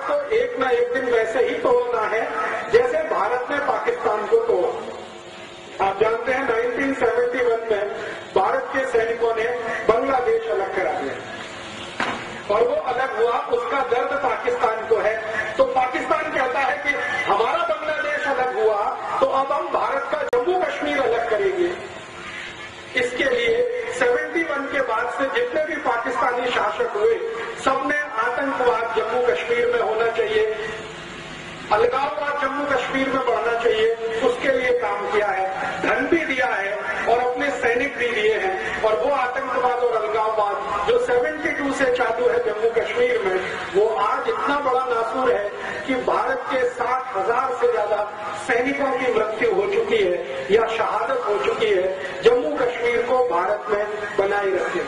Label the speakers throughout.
Speaker 1: को एक न एक दिन वैसे ही तोड़ना है जैसे भारत ने पाकिस्तान को तोड़ा। आप जानते हैं 1971 में भारत के सैनिकों ने बांग्लादेश अलग करा दिया और वो अलग हुआ, उसका दर्द पाकिस्तान को है। तो पाकिस्तान कहता है कि हमारा बांग्लादेश अलग हुआ तो अब हम भारत का जम्मू कश्मीर अलग करेंगे। इसके लिए 71 के बाद से जितने भी पाकिस्तानी शासक हुए सबने आतंकवाद जम्मू कश्मीर में होना चाहिए, अलगाववाद जम्मू कश्मीर में बढ़ना चाहिए, उसके लिए काम किया है, धन भी दिया है और अपने सैनिक भी दिए हैं। और वो आतंकवाद और अलगाववाद जो 72 से चालू है जम्मू कश्मीर में, वो आज इतना बड़ा नासूर है कि भारत के 60,000 से ज्यादा सैनिकों की मृत्यु हो चुकी है या शहादत हो चुकी है जम्मू कश्मीर को भारत में बनाए रखे।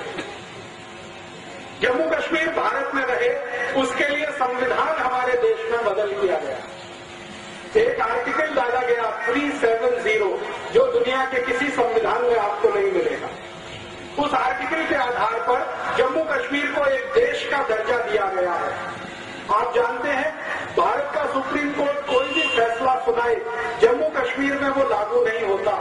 Speaker 1: जम्मू कश्मीर भारत में रहे उसके लिए संविधान हमारे देश में बदल दिया गया। एक आर्टिकल डाला गया 370 जो दुनिया के किसी संविधान में आपको नहीं मिलेगा। उस आर्टिकल के आधार पर जम्मू कश्मीर को एक देश का दर्जा दिया गया है। आप जानते हैं भारत का सुप्रीम कोर्ट कोई भी फैसला सुनाए जम्मू कश्मीर में वो लागू नहीं होता।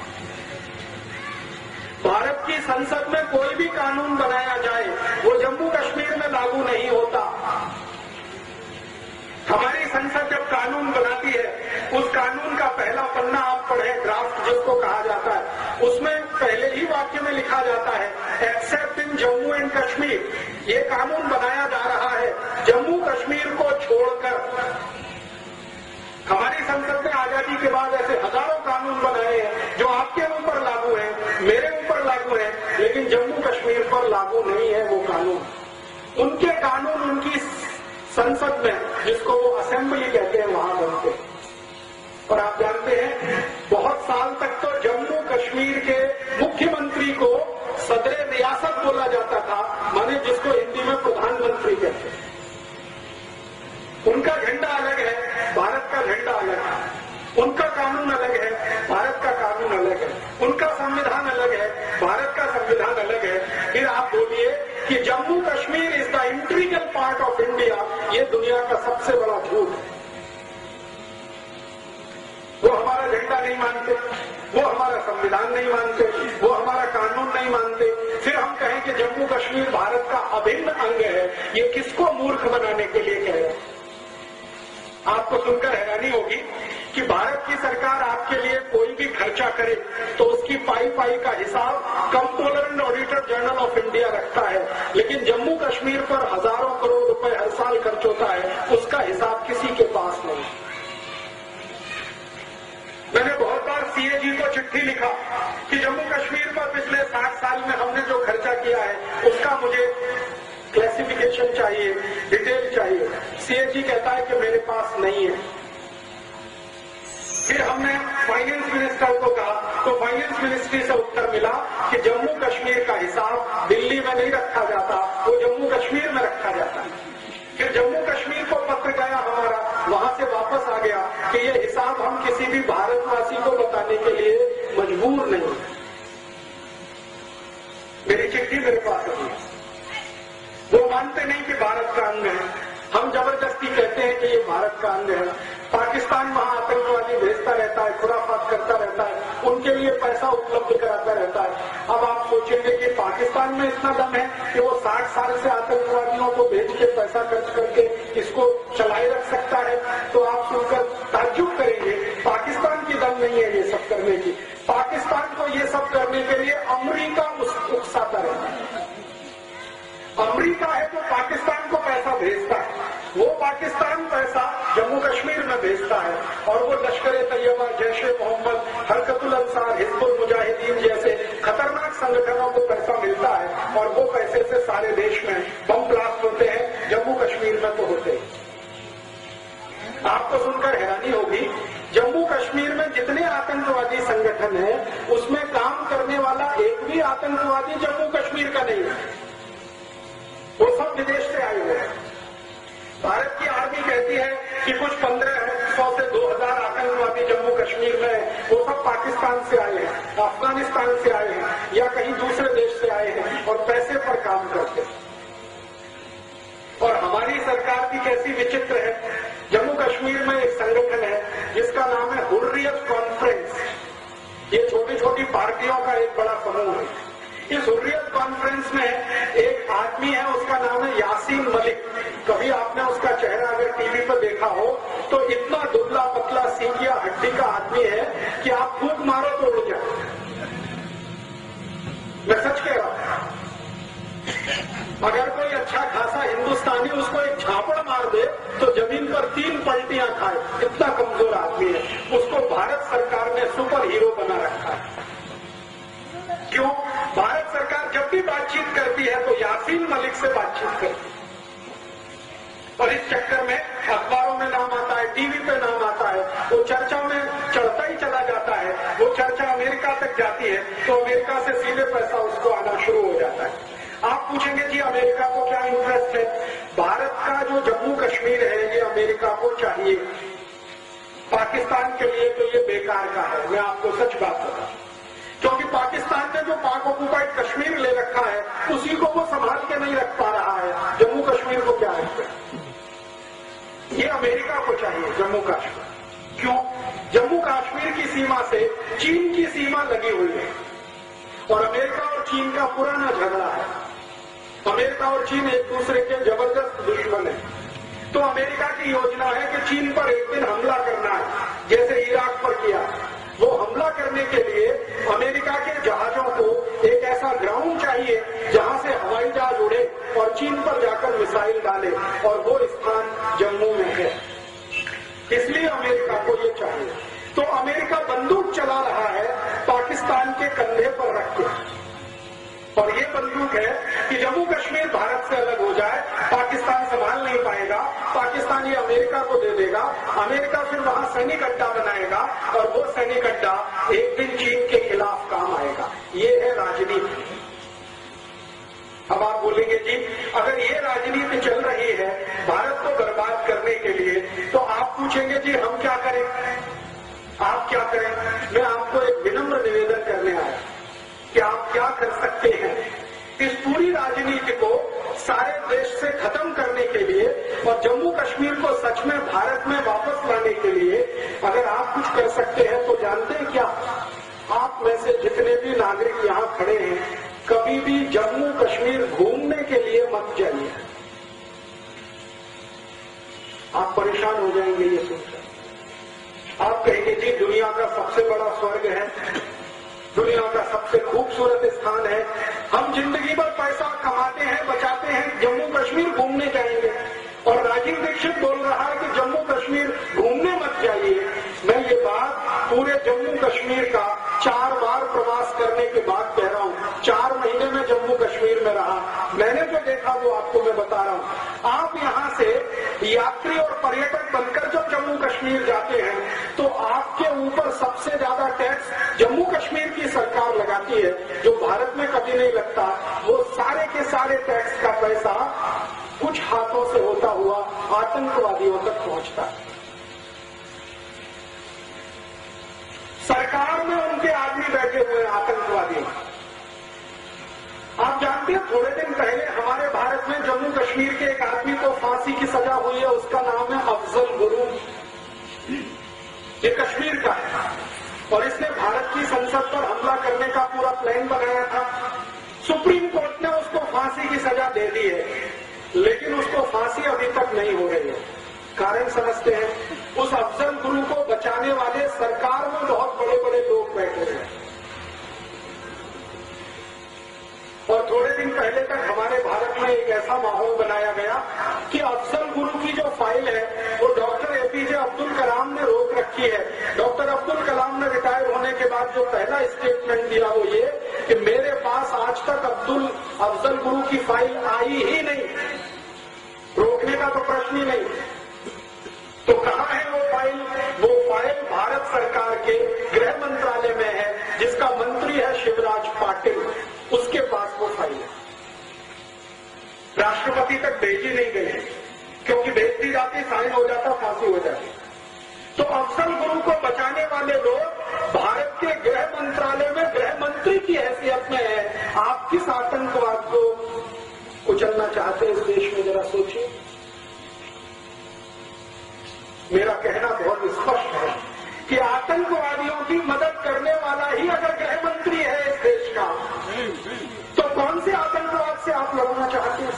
Speaker 1: भारत की संसद में कोई भी कानून बनाया जाए वो जम्मू कश्मीर में लागू नहीं होता। हमारी संसद जब कानून बनाती है उस कानून का पहला पन्ना आप पढ़े, ड्राफ्ट जिसको कहा जाता है, उसमें पहले ही वाक्य में लिखा जाता है except in Jammu and Kashmir. ये कानून बनाया जा रहा है जम्मू कश्मीर को छोड़कर। हमारी संसद ने आजादी के बाद ऐसे हजारों कानून बनाए हैं जो आपके ऊपर लागू है, मेरे ऊपर लागू है, लेकिन जम्मू कश्मीर पर लागू नहीं है वो कानून। उनके कानून उनकी संसद में, जिसको वो असेंबली कहते हैं, वहां बनते हैं। और आप जानते हैं बहुत साल तक तो जम्मू कश्मीर के मुख्यमंत्री को सदर रियासत बोला जाता था, माने जिसको हिंदी में प्रधानमंत्री कहते हैं। उनका झंडा अलग है, भारत का झंडा अलग है। उनका कानून अलग है, भारत का कानून अलग है। उनका संविधान अलग है, भारत का संविधान अलग है। फिर आप बोलिए कि Jammu Kashmir is the integral part of India, ये दुनिया का सबसे बड़ा झूठ है। वो हमारा झंडा नहीं मानते, वो हमारा संविधान नहीं मानते, वो हमारा कानून नहीं मानते, फिर हम कहें कि जम्मू कश्मीर भारत का अभिन्न अंग है। ये किसको मूर्ख बनाने के लिए कह रहे हैं? आपको सुनकर हैरानी होगी कि भारत की सरकार आपके लिए कोई भी खर्चा करे तो उसकी पाई पाई का हिसाब controller and auditor general of India रखता है, लेकिन जम्मू कश्मीर पर हजारों करोड़ रुपए हर साल खर्च होता है, उसका हिसाब किसी के पास नहीं। मैंने बहुत बार सीएजी को चिट्ठी लिखा कि जम्मू कश्मीर पर पिछले 60 साल में हमने जो खर्चा किया है उसका मुझे क्लासिफिकेशन चाहिए, डिटेल चाहिए। सीएजी कहता है कि मेरे पास नहीं है। फिर हमने फाइनेंस मिनिस्टर को कहा तो फाइनेंस मिनिस्ट्री से उत्तर मिला कि जम्मू कश्मीर का हिसाब दिल्ली में नहीं रखा जाता, वो जम्मू कश्मीर में रखा जाता है। फिर जम्मू कश्मीर को पत्र गया हमारा, वहां से वापस आ गया कि ये हिसाब हम किसी भी भारतवासी को बताने के लिए मजबूर नहीं। मेरी चिट्ठी मेरे पास है। वो मानते नहीं कि भारत का अंग है, हम जबरदस्ती कहते हैं कि ये भारत का अंग है। पाकिस्तान वहां आतंकवादी भेजता रहता है, खुराफात करता रहता है, उनके लिए पैसा उपलब्ध कराता रहता है। अब आप सोचेंगे कि पाकिस्तान में इतना दम है कि वो 60 साल से आतंकवादियों को भेज के पैसा खर्च करके इसको चलाए रख सकता है, तो आप सुनकर ताज्जुब करेंगे। पाकिस्तान की दम नहीं है ये सब करने की। पाकिस्तान को ये सब करने के लिए अमेरिका उकसाता रहता है। अमेरिका है तो पाकिस्तान को पैसा भेजता है, वो पाकिस्तान पैसा जम्मू कश्मीर में भेजता है और वो लश्कर तैयबा, जैश ए मोहम्मद, हरकतुल अंसार, हिजबुल मुजाहिदीन जैसे खतरनाक संगठनों को पैसा मिलता है और वो पैसे से सारे देश में बम ब्लास्ट होते हैं, जम्मू कश्मीर में तो होते हैं। आपको सुनकर हैरानी होगी, जम्मू कश्मीर में जितने आतंकवादी संगठन है उसमें काम करने वाला एक भी आतंकवादी जम्मू कश्मीर का नहीं है, वो सब विदेश से आए हुए हैं। भारत की आर्मी कहती है कि कुछ 1500 से 2000 आतंकवादी जम्मू कश्मीर में, वो सब पाकिस्तान से आए हैं, अफगानिस्तान से आए हैं या कहीं दूसरे देश से आए हैं और पैसे पर काम करते हैं। और हमारी सरकार जाति कैसी विचित्र है। जम्मू कश्मीर में एक संगठन है जिसका नाम है हुर्रियत कॉन्फ्रेंस। ये छोटी छोटी पार्टियों का एक बड़ा समूह है। इस हुर्रियत कॉन्फ्रेंस में एक आदमी है, उसका नाम है यासीन मलिक। कभी आपने उसका चेहरा अगर टीवी पर देखा हो तो इतना दुबला पतला सींगिया हड्डी का आदमी है कि आप फूंक मारो तो उड़ जाए। मैं सच कह रहा हूं। अगर कोई अच्छा खासा हिंदुस्तानी उसको एक झापड़ मार दे तो जमीन पर 3 पलटियां खाए, इतना कमजोर आदमी है। उसको भारत सरकार ने सुपर हीरो बना रखा है। क्यों? भारत सरकार जब भी बातचीत करती है तो यासीन मलिक से बातचीत करती है, और इस चक्कर में अखबारों में नाम आता है, टीवी पे नाम आता है, वो चर्चा में चढ़ता ही चला जाता है। वो चर्चा अमेरिका तक जाती है तो अमेरिका से सीधे पैसा उसको आना शुरू हो जाता है। आप पूछेंगे जी अमेरिका को क्या इंटरेस्ट है? भारत का जो जम्मू कश्मीर है ये अमेरिका को चाहिए, पाकिस्तान के लिए तो ये बेकार का है। मैं आपको सच बात बताऊं, क्योंकि पाकिस्तान ने जो पाक ऑक्युपाइड कश्मीर ले रखा है उसी को वो संभाल के नहीं रख पा रहा है। जम्मू कश्मीर को क्या है? ये अमेरिका को चाहिए जम्मू कश्मीर। क्यों? जम्मू कश्मीर की सीमा से चीन की सीमा लगी हुई है और अमेरिका और चीन का पुराना झगड़ा है। अमेरिका और चीन एक दूसरे के जबरदस्त दुश्मन है। तो अमेरिका की योजना है कि चीन पर एक दिन हमला करना है, जैसे इराक पर किया। वो हमला करने के लिए अमेरिका के जहाजों को एक ऐसा ग्राउंड चाहिए जहां से हवाई जहाज उड़े और चीन पर जाकर मिसाइल डाले, और वो स्थान जम्मू में है। इसलिए अमेरिका को ये चाहिए। तो अमेरिका बंदूक चला रहा है पाकिस्तान के कंधे पर रख के, और ये बंदूक है कि जम्मू कश्मीर भारत से अलग हो जाए, पाकिस्तान संभाल नहीं पाएगा, पाकिस्तान ये अमेरिका को दे देगा, अमेरिका फिर वहां सैनिक अड्डा बनाएगा और वो सैनिक अड्डा एक दिन चीन के खिलाफ काम आएगा। ये है राजनीति। अब आप बोलेंगे जी अगर ये राजनीति चल रही है भारत को बर्बाद करने के लिए, तो आप पूछेंगे जी हम क्या करें, आप क्या करें? मैं आपको एक विनम्र निवेदन करने आया कि आप क्या कर सकते हैं इस पूरी राजनीति को सारे देश से खत्म करने के लिए और जम्मू कश्मीर को सच में भारत में वापस लाने के लिए। अगर आप कुछ कर सकते हैं तो जानते हैं क्या? आप में से जितने भी नागरिक यहाँ खड़े हैं, कभी भी जम्मू कश्मीर घूमने के लिए मत जाइए। आप परेशान हो जाएंगे ये सोचकर। आप कहेंगे जी दुनिया का सबसे बड़ा स्वर्ग है, दुनिया का सबसे खूबसूरत स्थान है, हम जिंदगी भर पैसा कमाते हैं, बचाते हैं, जम्मू कश्मीर घूमने जाएंगे। और राजीव दीक्षित बोल रहा है कि जम्मू कश्मीर घूमने मत जाइए। मैं ये बात पूरे जम्मू कश्मीर का 4 बार प्रवास करने के बाद कह रहा हूँ। 4 महीने में जम्मू कश्मीर में रहा, मैंने जो देखा वो आपको मैं बता रहा हूँ। आप यहाँ से यात्री और पर्यटक बनकर जब जम्मू कश्मीर जाते हैं तो आपके ऊपर सबसे ज्यादा टैक्स जम्मू कश्मीर की सरकार लगाती है, जो भारत में कभी नहीं लगता। वो सारे के सारे टैक्स का पैसा कुछ हाथों से होता हुआ आतंकवादियों तक पहुंचता है। सरकार में उनके आदमी बैठे हुए हैं आतंकवादी। आप जानते हैं थोड़े दिन पहले हमारे भारत में जम्मू कश्मीर के एक आदमी को फांसी की सजा हुई है, उसका नाम है अफजल गुरु। ये कश्मीर का है और इसने भारत की संसद पर हमला करने का पूरा प्लान बनाया था। सुप्रीम कोर्ट ने उसको फांसी की सजा दे दी है, लेकिन उसको फांसी अभी तक नहीं हो रही है। कारण समझते हैं? उस अफजल गुरु को बचाने वाले सरकार में बहुत बड़े बड़े लोग बैठे हैं। और थोड़े दिन पहले तक हमारे भारत में एक ऐसा माहौल बनाया गया कि अफजल गुरु की जो फाइल है वो डॉक्टर एपीजे अब्दुल कलाम ने रोक रखी है। डॉक्टर अब्दुल कलाम ने रिटायर होने के बाद जो पहला स्टेटमेंट दिया वो ये कि मेरे पास आज तक अफजल गुरु की फाइल आई ही नहीं, रोकने का तो प्रश्न ही नहीं। तो कहाँ है वो फाइल? वो फाइल भारत सरकार के गृह मंत्रालय में है, जिसका मंत्री है शिवराज पाटिल, उसके पास वो फाइल है। राष्ट्रपति तक भेजी नहीं गई, क्योंकि भेज दी जाती साइन हो जाता, फांसी हो जाती। तो अफजल गुरु को बचाने वाले लोग भारत के गृह मंत्रालय में गृह मंत्री की हैसियत में है। आप किस आतंकवाद को कुचलना चाहते हैं इस देश में, जरा सोचिए।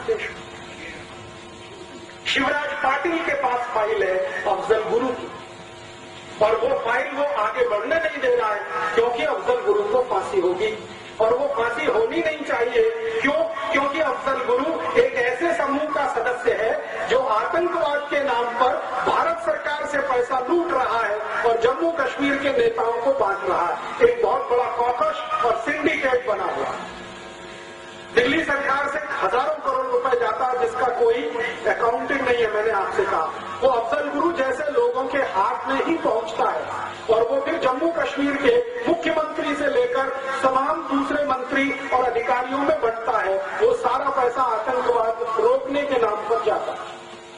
Speaker 1: देश में। शिवराज पाटिल के पास फाइल है अफजल गुरु की, और वो फाइल वो आगे बढ़ने नहीं दे रहा है क्योंकि अफजल गुरु को फांसी होगी, और वो फांसी होनी नहीं चाहिए। क्यों? क्योंकि अफजल गुरु एक ऐसे समूह का सदस्य है जो आतंकवाद के नाम पर भारत सरकार से पैसा लूट रहा है और जम्मू कश्मीर के नेताओं को बांट रहा है। एक बहुत बड़ा कॉकस और सिंडिकेट बना हुआ है। दिल्ली सरकार से हजारों करोड़ रुपए जाता है जिसका कोई अकाउंटिंग नहीं है। मैंने आपसे कहा वो अफजल गुरु जैसे लोगों के हाथ में ही पहुंचता है, और वो फिर जम्मू कश्मीर के मुख्यमंत्री से लेकर तमाम दूसरे मंत्री और अधिकारियों में बढ़ता है। वो सारा पैसा आतंकवाद रोकने के नाम पर जाता है।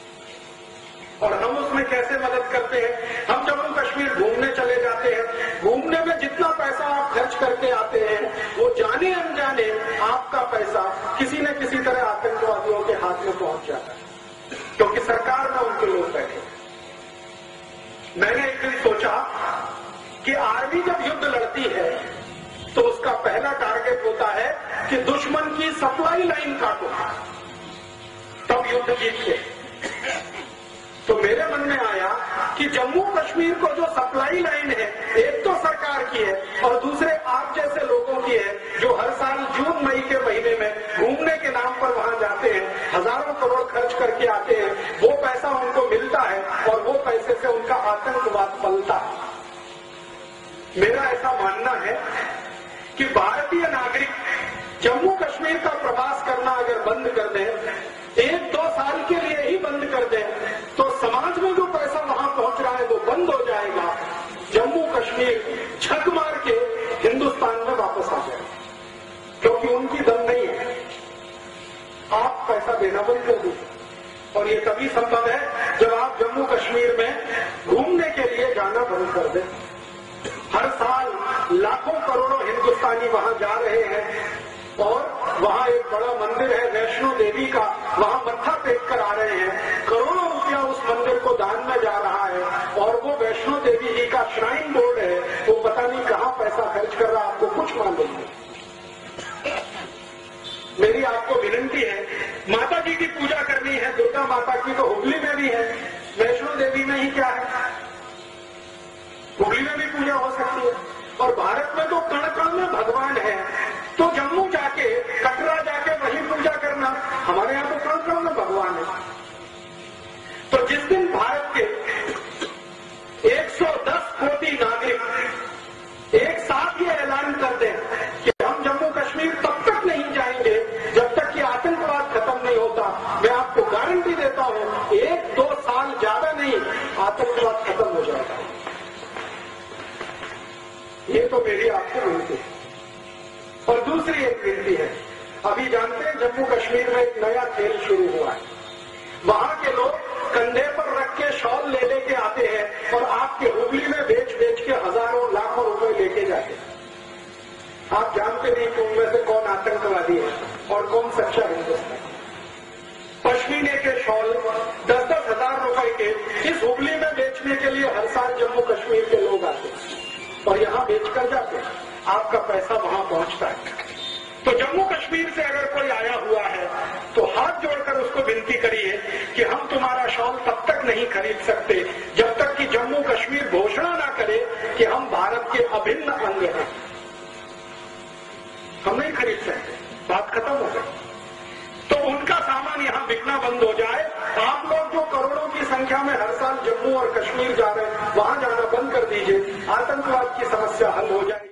Speaker 1: और हम उसमें कैसे मदद करते हैं? हम जम्मू कश्मीर घूमने चले जाते हैं। घूमने में जितना पैसा आप खर्च करके आते हैं वो जाने अनजाने आपका पैसा किसी न किसी तरह आतंकवादियों के हाथ में पहुंच जाता है, क्योंकि सरकार में उनके लोग बैठे। मैंने एक दिन सोचा कि आर्मी जब युद्ध लड़ती है तो उसका पहला टारगेट होता है कि दुश्मन की सप्लाई लाइन काटो, तब युद्ध जीतते। तो मेरे मन में आया कि जम्मू कश्मीर को जो सप्लाई लाइन है एक तो सरकार की है और दूसरे आप जैसे लोगों की है जो हर साल जून मई के महीने में घूमने के नाम पर वहां जाते हैं, हजारों करोड़ खर्च करके आते हैं। वो पैसा उनको मिलता है और वो पैसे से उनका आतंकवाद पलता है। मेरा ऐसा मानना है कि भारतीय नागरिक जम्मू कश्मीर का प्रवास करना अगर बंद कर दें, 1-2 साल के लिए ही बंद कर दें, तो समाज में जो पैसा वहां पहुंच रहा है वो बंद हो जाएगा। जम्मू कश्मीर छक मार के हिंदुस्तान में वापस आ जाएगा, क्योंकि उनकी दम नहीं है। आप पैसा देना बंद कर दीजिए, और ये तभी संभव है जब आप जम्मू कश्मीर में घूमने के लिए जाना बंद कर दें। हर साल लाखों करोड़ों हिंदुस्तानी वहां जा रहे हैं, और वहां एक बड़ा मंदिर है वैष्णो देवी का, वहां मत्था टेक कर आ रहे हैं। करोड़ों रुपया उस मंदिर को दान में जा रहा है, और वो वैष्णो देवी जी का श्राइन बोर्ड है, वो पता नहीं कहां पैसा खर्च कर रहा है, आपको कुछ मालूम नहीं। मेरी आपको विनती है, माता जी की पूजा करनी है, दुर्गा माता की तो हुगली में भी है, वैष्णो देवी में ही क्या है? हुगली में भी पूजा हो सकती है। और भारत में तो कण कण में भगवान है, तो जम्मू जाके कटरा जाके वहीं पूजा करना, हमारे यहां तो कण कण में भगवान है। तो जिस दिन भारत के 110 कोटि नागरिक एक साथ ये ऐलान कर दें कि हम जम्मू कश्मीर तब तक नहीं जाएंगे जब तक कि आतंकवाद खत्म नहीं होता, मैं आपको गारंटी देता हूं 1-2 साल ज्यादा नहीं, आतंकवाद खत्म हो जाएगा। ये तो मेरी आपको विनती है। और दूसरी एक विनती है, अभी जानते हैं जम्मू कश्मीर में एक नया खेल शुरू हुआ है। वहां के लोग कंधे पर रख के शॉल ले लेके आते हैं और आपके हुगली में बेच बेच के हजारों लाखों रुपए लेके जाते हैं। आप जानते नहीं कि उनमें से कौन आतंकवादी है और कौन सच्चा हिंदुस्तानी। पश्मीने के शॉल 10-10 हजार रुपए के इस हुगली में बेचने के लिए हर साल जम्मू कश्मीर के लोग आते हैं और यहां बेचकर जाते हैं, आपका पैसा वहां पहुंचता है। तो जम्मू कश्मीर से अगर कोई आया हुआ है तो हाथ जोड़कर उसको विनती करिए कि हम तुम्हारा शॉल तब तक नहीं खरीद सकते जब तक कि जम्मू कश्मीर घोषणा ना करे कि हम भारत के अभिन्न अंग हैं। हम नहीं खरीद सकते, बात खत्म हो गई। तो उनका सामान यहां बिकना बंद हो जाए। आप लोग जो करोड़ों की संख्या में हर साल जम्मू और कश्मीर जा रहे हैं, वहां जाना बंद कर दीजिए, आतंकवाद की समस्या हल हो जाएगी।